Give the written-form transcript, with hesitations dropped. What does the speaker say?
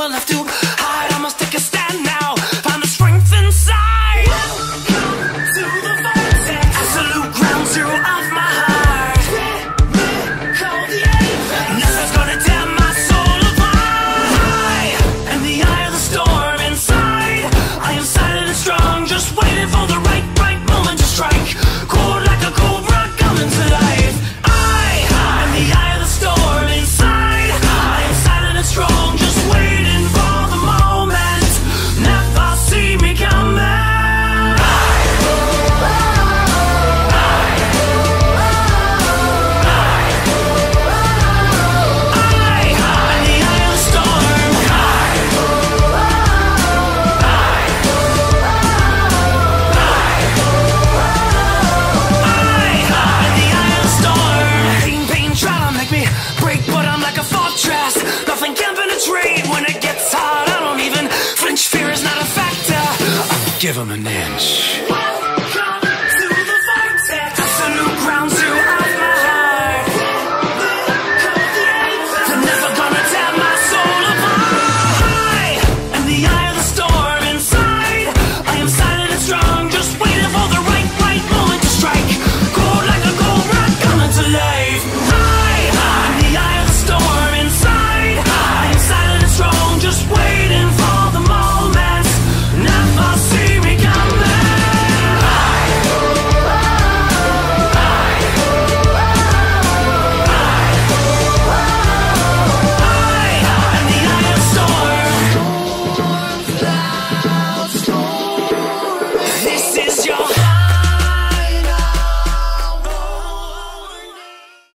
nowhere left to hide. I must take a stand now, find the strength inside. Welcome to the vortex, absolute ground zero of my heart. Call the apex, nothing's gonna tear my soul apart. I am the eye of the storm inside. I am silent and strong, just waiting for the right moment to strike. Cold like a cobra coming to life. I am the eye of the storm inside. I am silent and strong, just waiting for the moment. Never see me coming. Nothing can penetrate when it gets hard. I don't even flinch, fear is not a factor. I'll give 'em an inch.